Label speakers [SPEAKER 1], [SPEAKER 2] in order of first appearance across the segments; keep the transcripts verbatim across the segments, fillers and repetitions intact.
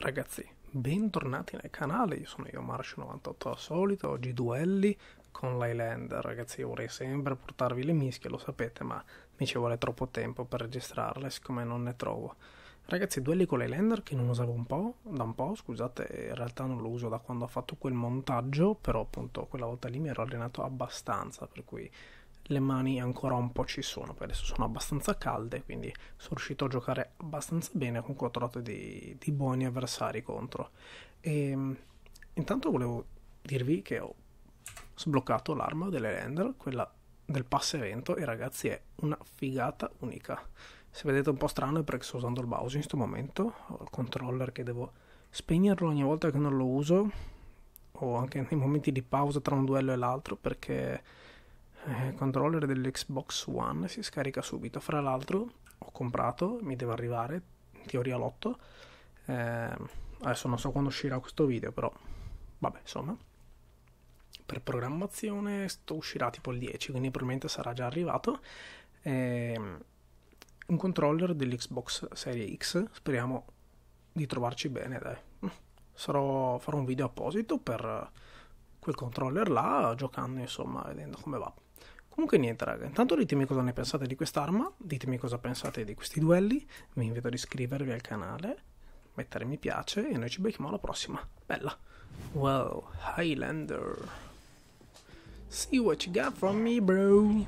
[SPEAKER 1] Ragazzi, bentornati nel canale, io sono io Marcio novantotto al solito, oggi duelli con l'Highlander. Ragazzi, io vorrei sempre portarvi le mischie, lo sapete, ma mi ci vuole troppo tempo per registrarle, siccome non ne trovo. Ragazzi, duelli con l'Highlander che non usavo un po', da un po', scusate, in realtà non lo uso da quando ho fatto quel montaggio, però appunto quella volta lì mi ero allenato abbastanza, per cui le mani ancora un po' ci sono, per adesso sono abbastanza calde, quindi sono riuscito a giocare abbastanza bene, comunque ho trovato dei, dei buoni avversari contro. E intanto volevo dirvi che ho sbloccato l'arma dell'Highlander, quella del pass evento, e ragazzi è una figata unica. Se vedete un po' strano è perché sto usando il mouse in questo momento, ho il controller che devo spegnerlo ogni volta che non lo uso, o anche nei momenti di pausa tra un duello e l'altro, perché il controller dell'Xbox One si scarica subito. Fra l'altro ho comprato, mi deve arrivare in teoria l'otto, eh, adesso non so quando uscirà questo video, però vabbè, insomma, per programmazione sto uscirà tipo il dieci, quindi probabilmente sarà già arrivato. eh, un controller dell'Xbox Series X, speriamo di trovarci bene, dai. Sarò, farò un video apposito per quel controller là, giocando, insomma, vedendo come va. Comunque niente raga, intanto ditemi cosa ne pensate di quest'arma, ditemi cosa pensate di questi duelli, vi invito ad iscrivervi al canale, mettere mi piace e noi ci becchiamo alla prossima. Bella! Wow, Highlander. See what you got from me, bro!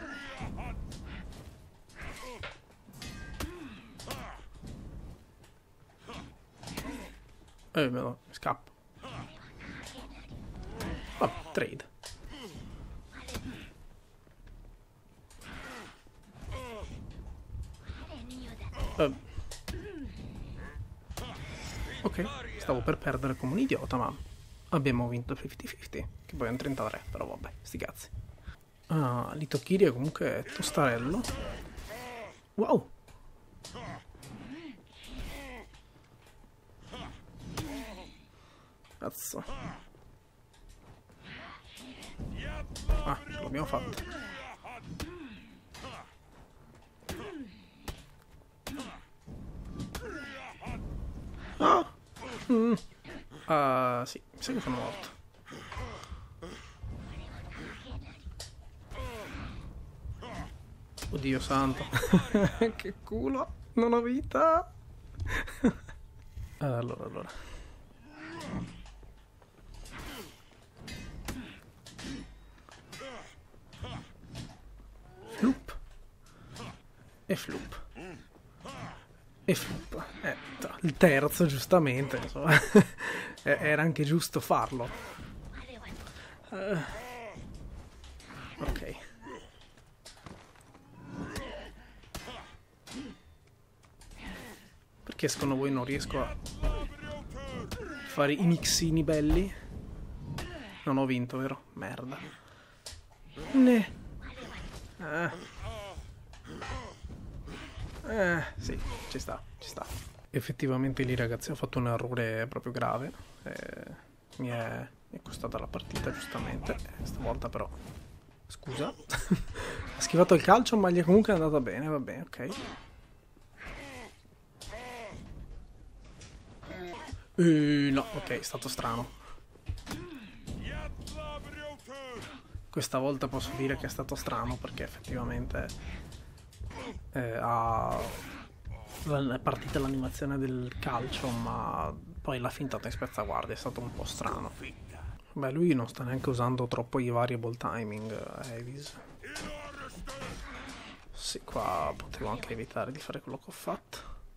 [SPEAKER 1] Eh, me lo scappo. Vabbè, trade. Uh, ok, stavo per perdere come un idiota, ma abbiamo vinto cinquanta cinquanta, che poi è un trentatré, però vabbè, sti cazzi. Ah, Litokiri è comunque tostarello. Wow! Cazzo. Ah, ce l'abbiamo fatta. Ah! Mm. Uh, sì, mi sa che sono morto. Oddio santo. Che culo. Non ho vita. Allora, allora. Floop. E floop. E flop. Eh, il terzo, giustamente, insomma. Era anche giusto farlo. Uh, ok. Perché secondo voi non riesco a fare i mixini belli? Non ho vinto, vero? Merda. Ne. Eh. Eh, sì, ci sta, ci sta. Effettivamente lì ragazzi ho fatto un errore proprio grave, eh, mi, è, mi è costata la partita giustamente, eh, stavolta però, scusa, ha schivato il calcio ma gli è comunque andata bene, va bene, ok. Uh, no, ok, è stato strano. Questa volta posso dire che è stato strano perché effettivamente... Eh, ha è partita l'animazione del calcio, ma poi l'ha fintata in spezzaguardia, è stato un po' strano. Beh, lui non sta neanche usando troppo i variable timing, Avis. Sì, qua potevo anche evitare di fare quello che ho fatto.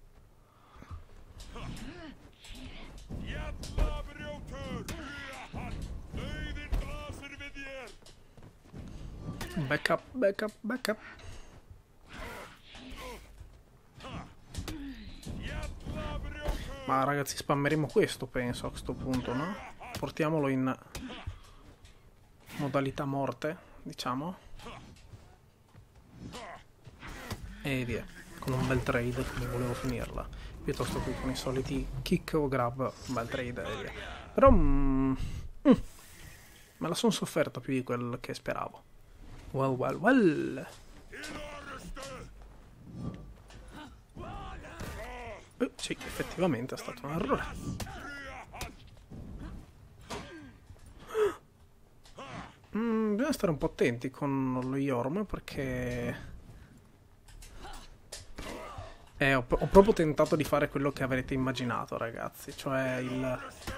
[SPEAKER 1] Backup, backup, backup. Ma ragazzi spammeremo questo penso a questo punto, no? Portiamolo in modalità morte, diciamo. E via, con un bel trade come volevo finirla. Piuttosto che con i soliti kick o grab, un bel trade e via. Però mm, mm, me la sono sofferta più di quel che speravo. Well, well, well. Uh. Sì, effettivamente è stato un errore. Mm, bisogna stare un po' attenti con lo Yorm perché... Eh, ho, ho proprio tentato di fare quello che avrete immaginato, ragazzi. Cioè il...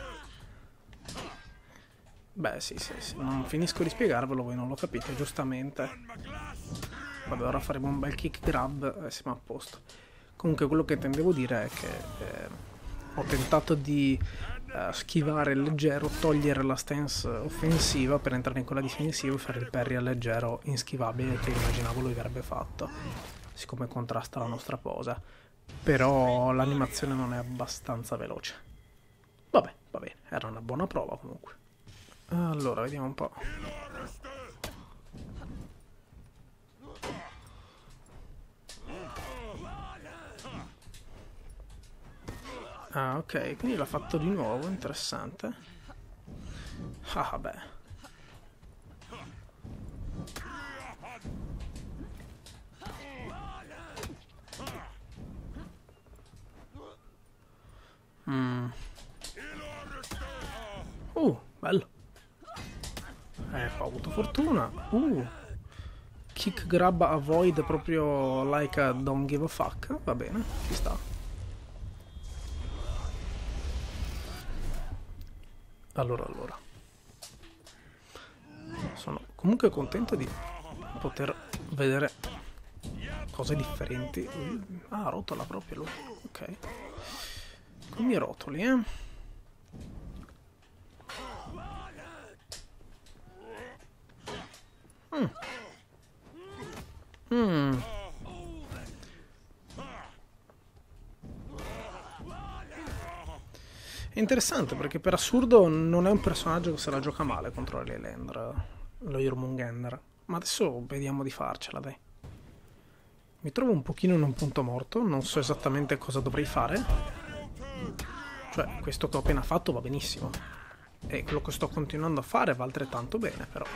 [SPEAKER 1] Beh, sì, sì, sì. Non finisco di spiegarvelo, voi non lo capite, giustamente. Vabbè, ora faremo un bel kick grab e siamo a posto. Comunque quello che intendevo dire è che eh, ho tentato di eh, schivare il leggero, togliere la stance offensiva per entrare in quella difensiva e fare il parry al leggero inschivabile che immaginavo lui avrebbe fatto, siccome contrasta la nostra posa. Però l'animazione non è abbastanza veloce. Vabbè, va bene, era una buona prova comunque. Allora, vediamo un po'. Ah, ok, quindi l'ha fatto di nuovo, interessante. Ah, vabbè. Mm. Uh, bello. Eh, ho avuto fortuna. Uh. Kick grab avoid proprio like a don't give a fuck. Va bene, ci sta. Allora, allora. Sono comunque contento di poter vedere cose differenti. Ah, rotola proprio lui. Ok. Con i rotoli, eh. Mm. Mm. È interessante perché per assurdo non è un personaggio che se la gioca male contro l'Elendra, lo Jormungandr. Ma adesso vediamo di farcela, dai. Mi trovo un pochino in un punto morto, non so esattamente cosa dovrei fare. Cioè, questo che ho appena fatto va benissimo. E quello che sto continuando a fare va altrettanto bene, però.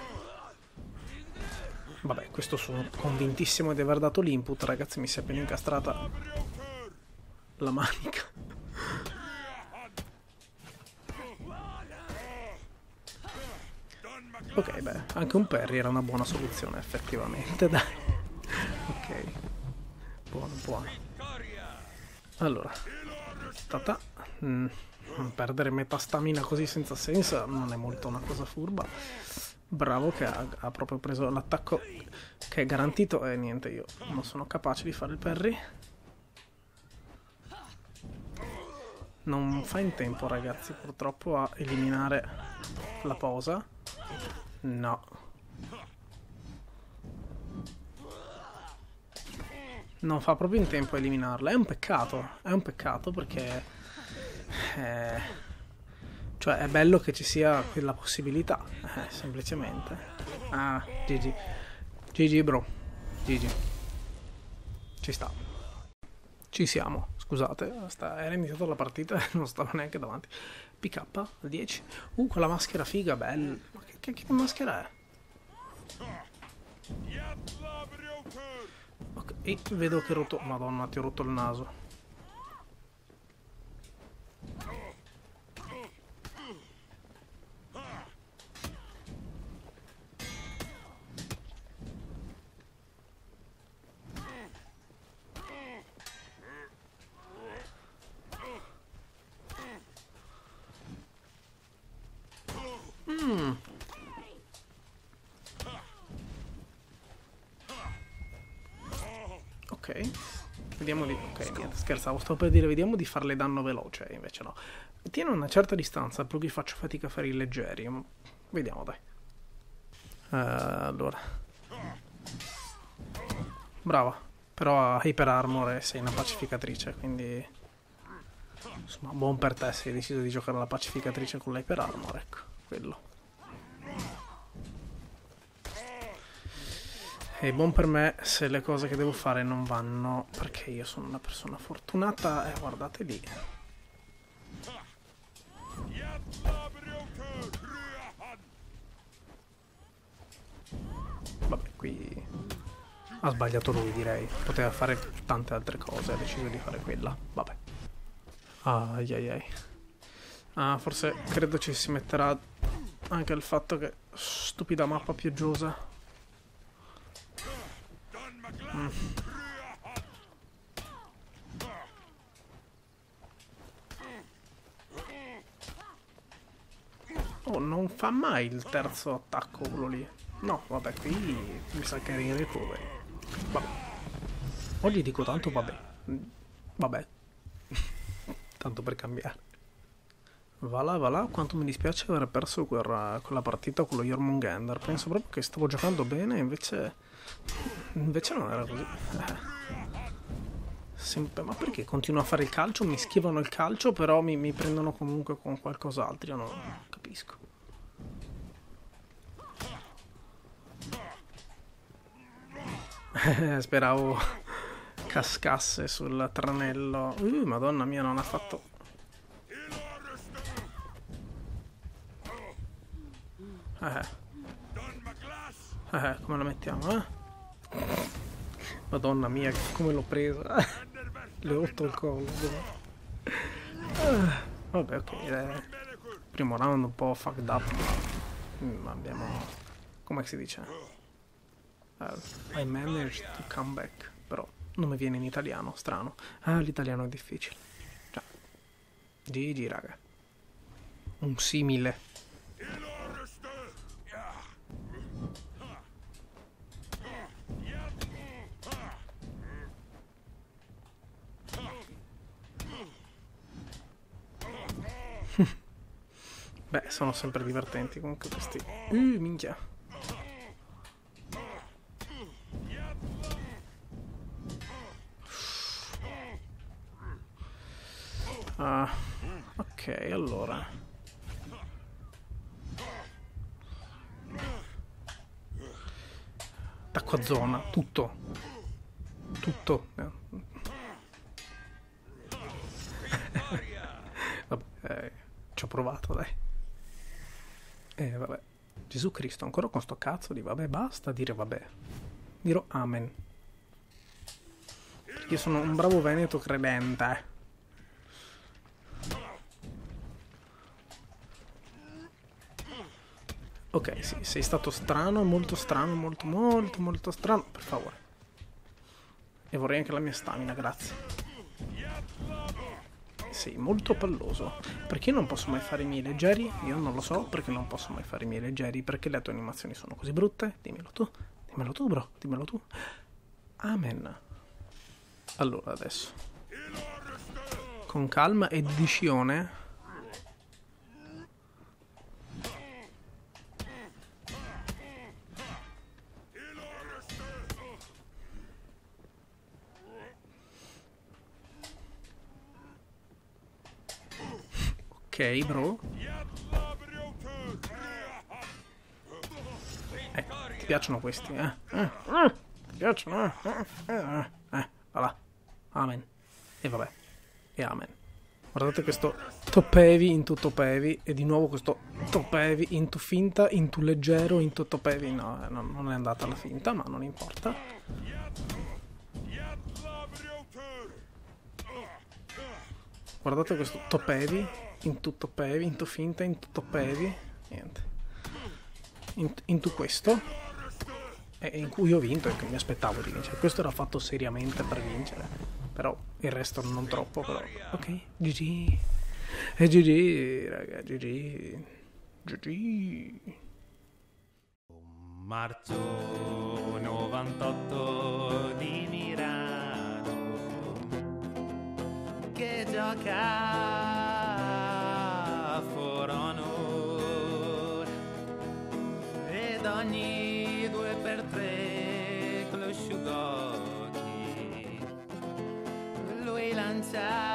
[SPEAKER 1] Vabbè, questo sono convintissimo di aver dato l'input, ragazzi, mi si è appena incastrata la manica. Ok, beh, anche un parry era una buona soluzione, effettivamente, dai. Ok. Buono, buono. Allora. Tata. Mm. Perdere metà stamina così senza senso non è molto una cosa furba. Bravo che ha, ha proprio preso l'attacco che è garantito e niente, io non sono capace di fare il parry. Non fa in tempo, ragazzi, purtroppo a eliminare la posa. No. Non fa proprio in tempo a eliminarla. È un peccato. È un peccato perché... Eh, cioè è bello che ci sia quella possibilità. Eh, semplicemente. Ah, G G. G G, bro. G G. Ci sta. Ci siamo. Scusate. Sta... Era iniziata la partita e non stavo neanche davanti. P K al dieci. Uh, quella maschera figa, bella. Ma che, che, che maschera è? Ok, e vedo che ho rotto... Madonna, ti ho rotto il naso. Mm. Ok, vediamo di... Ok, niente, scherzavo, stavo per dire vediamo di farle danno veloce, invece no. Tiene una certa distanza, per cui faccio fatica a fare i leggeri. Vediamo, dai. Uh, allora. Brava, però a Hyper Armor e sei una pacificatrice, quindi... Insomma, buon per te se hai deciso di giocare alla pacificatrice con l'Hyper Armor, ecco, quello. E buon per me se le cose che devo fare non vanno, perché io sono una persona fortunata e guardate lì. Vabbè, qui ha sbagliato lui, direi. Poteva fare tante altre cose, ha deciso di fare quella. Vabbè. Ai ai ai. Ah, forse credo ci si metterà anche il fatto che... Stupida mappa pioggia. Mm. Oh, non fa mai il terzo attacco quello lì. No, vabbè, qui mi sa che eri in recovery. Vabbè. Oggi dico tanto vabbè. Vabbè. Tanto per cambiare. Va là, va là, quanto mi dispiace aver perso quella, quella partita con lo Jormungandr. Penso proprio che stavo giocando bene, invece... Invece non era così. Eh. Sempre, ma perché continuo a fare il calcio? Mi schivano il calcio, però mi, mi prendono comunque con qualcos'altro. Io non capisco. Eh, speravo cascasse sul tranello. Uh, madonna mia, non ha fatto... Eh, eh, come la mettiamo, eh? Madonna mia, come l'ho presa. Le ho rotto il collo. Ah, vabbè, ok. Eh. Primo round un po' fucked up. Ma abbiamo... come si dice? Uh, I managed to come back. Però non mi viene in italiano, strano. Ah, l'italiano è difficile. Già. G G, raga. Un simile. Beh, sono sempre divertenti comunque questi. Uh, minchia. Ah, ok, allora. Attacco a zona, tutto. Tutto. Vabbè, eh, ci ho provato, dai. Eh, vabbè. Gesù Cristo, ancora con sto cazzo di vabbè, basta dire vabbè. Dirò amen. Io sono un bravo veneto credente. Ok, sì, sei stato strano, molto strano, molto, molto, molto strano. Per favore. E vorrei anche la mia stamina, grazie. Sì, molto palloso. Perché non posso mai fare i miei leggeri? Io non lo so perché non posso mai fare i miei leggeri. Perché le tue animazioni sono così brutte? Dimmelo tu. Dimmelo tu, bro. Dimmelo tu. Amen. Allora, adesso. Con calma e decisione. Ok, bro. Eh, ti piacciono questi, eh? eh, eh ti piacciono, eh? Eh, eh, eh, va là. Amen. E vabbè. E amen. Guardate questo top heavy into top heavy. E di nuovo questo top heavy into finta, into leggero, into top heavy. No, no, non è andata la finta, ma non importa. Guardate questo top heavy. Into top heavy, into finta, into top heavy. Niente. Into, into questo. E in cui ho vinto e che mi aspettavo di vincere. Questo era fatto seriamente per vincere. Però il resto non troppo, però. Ok, G G. E G G, raga, G G. G G.
[SPEAKER 2] Marzo novantotto di Milano che gioca For Honor ed ogni due per tre con lo asciugocchi lui lancia